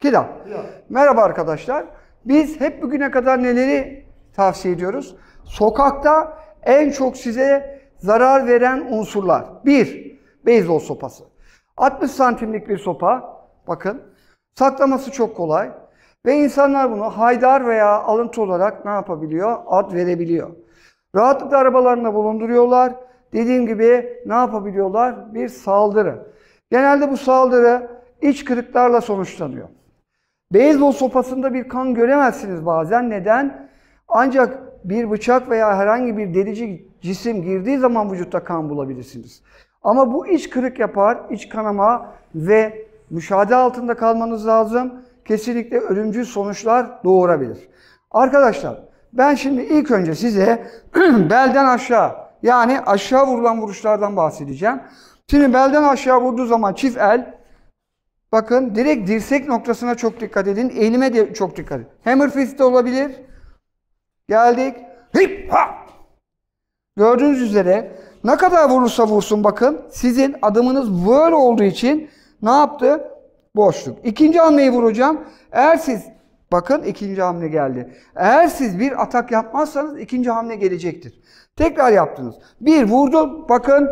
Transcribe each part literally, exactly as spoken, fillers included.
Kila. Merhaba arkadaşlar. Biz hep bugüne kadar neleri tavsiye ediyoruz? Sokakta en çok size zarar veren unsurlar. Bir, beyzbol sopası. altmış santimlik bir sopa. Bakın. Saklaması çok kolay. Ve insanlar bunu haydar veya alıntı olarak ne yapabiliyor? Ad verebiliyor. Rahatlıkla arabalarında bulunduruyorlar. Dediğim gibi ne yapabiliyorlar? Bir saldırı. Genelde bu saldırı iç kırıklarla sonuçlanıyor. Beyzbol sopasında bir kan göremezsiniz bazen. Neden? Ancak bir bıçak veya herhangi bir delici cisim girdiği zaman vücutta kan bulabilirsiniz. Ama bu iç kırık yapar, iç kanama ve müşahede altında kalmanız lazım. Kesinlikle ölümcül sonuçlar doğurabilir. Arkadaşlar ben şimdi ilk önce size belden aşağı yani aşağı vurulan vuruşlardan bahsedeceğim. Şimdi belden aşağı vurduğu zaman çift el, bakın direkt dirsek noktasına çok dikkat edin. Elime de çok dikkat edin. Hammer fist de olabilir. Geldik. Hip ha. Gördüğünüz üzere ne kadar vurursa vursun bakın. Sizin adımınız böyle olduğu için ne yaptı? Boşluk. İkinci hamleyi vuracağım. Eğer siz, bakın ikinci hamle geldi. Eğer siz bir atak yapmazsanız ikinci hamle gelecektir. Tekrar yaptınız. Bir vurdum. Bakın.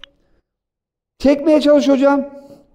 Çekmeye çalış hocam.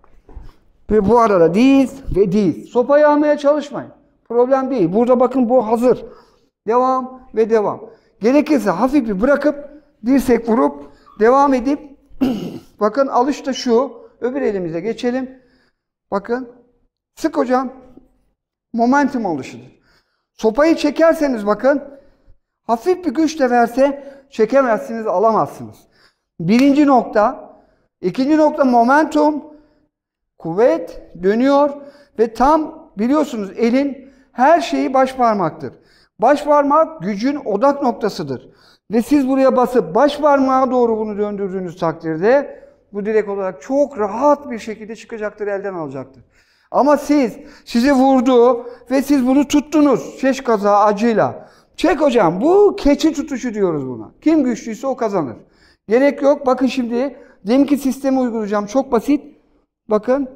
Ve bu arada diz ve diz. Sopayı almaya çalışmayın. Problem değil. Burada bakın bu hazır. Devam ve devam. Gerekirse hafif bir bırakıp dirsek vurup devam edip bakın alış da şu. Öbür elimize geçelim. Bakın. Sık hocam. Momentum alışıdır. Sopayı çekerseniz bakın hafif bir güç de verse çekemezsiniz, alamazsınız. Birinci nokta. İkinci nokta momentum. Kuvvet dönüyor ve tam biliyorsunuz elin her şeyi baş parmaktır. Baş parmak gücün odak noktasıdır. Ve siz buraya basıp baş parmağa doğru bunu döndürdüğünüz takdirde bu direkt olarak çok rahat bir şekilde çıkacaktır, elden alacaktır. Ama siz, sizi vurdu ve siz bunu tuttunuz şeş kazağı acıyla. Çek hocam, bu keçi tutuşu diyoruz buna. Kim güçlüyse o kazanır. Gerek yok. Bakın şimdi deminki sistemi uygulayacağım. Çok basit. Bakın.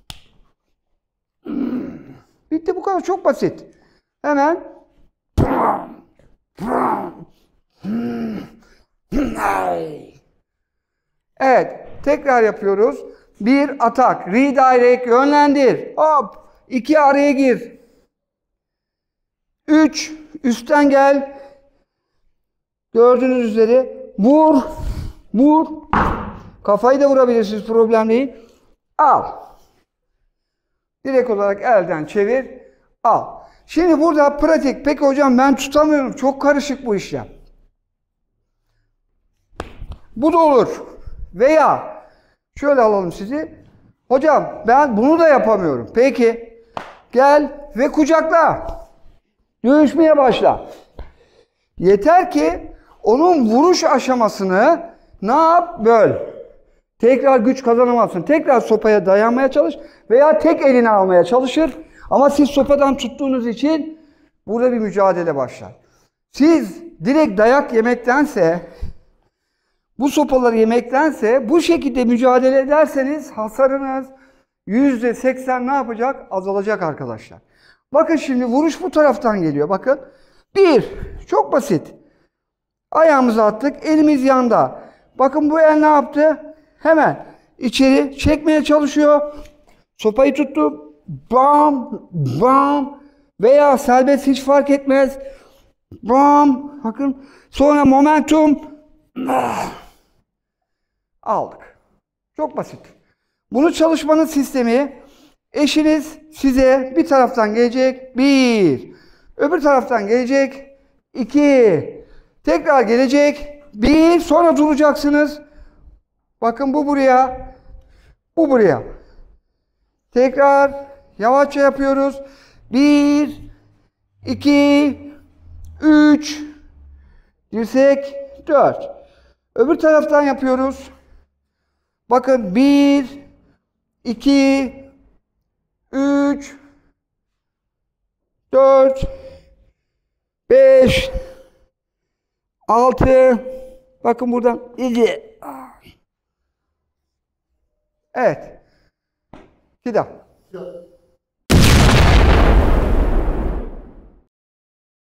Bitti, bu kadar, çok basit. Hemen. Evet. Tekrar yapıyoruz. Bir atak. Redirect. Yönlendir. Hop. İki araya gir. Üç. Üstten gel. Gördüğünüz üzere. Vur. Vur. Kafayı da vurabilirsiniz. Problem değil. Al. Direkt olarak elden çevir. Al. Şimdi burada pratik. Peki hocam ben tutamıyorum. Çok karışık bu işlem. Bu da olur. Veya şöyle alalım sizi. Hocam ben bunu da yapamıyorum. Peki. Gel ve kucakla. Dövüşmeye başla. Yeter ki onun vuruş aşamasını ne yap? Böl. Tekrar güç kazanamazsın. Tekrar sopaya dayanmaya çalış veya tek elini almaya çalışır. Ama siz sopadan tuttuğunuz için burada bir mücadele başlar. Siz direkt dayak yemektense, bu sopaları yemektense bu şekilde mücadele ederseniz hasarınız yüzde seksen ne yapacak? Azalacak arkadaşlar. Bakın şimdi vuruş bu taraftan geliyor. Bakın. Bir. Çok basit. Ayağımızı attık. Elimiz yanda. Bakın bu el ne yaptı? Hemen içeri çekmeye çalışıyor. Sopayı tuttu. Bam, bam veya serbest hiç fark etmez. Bam. Bakın. Sonra momentum. Aldık. Çok basit. Bunu çalışmanın sistemi, eşiniz size bir taraftan gelecek. Bir. Öbür taraftan gelecek. İki. Tekrar gelecek. Bir. Sonra duracaksınız. Bakın bu buraya, bu buraya. Tekrar yavaşça yapıyoruz. Bir, iki, üç, dirsek, dört. Öbür taraftan yapıyoruz. Bakın bir, iki, üç, dört, beş, altı. Bakın buradan yedi. Evet. Bir daha.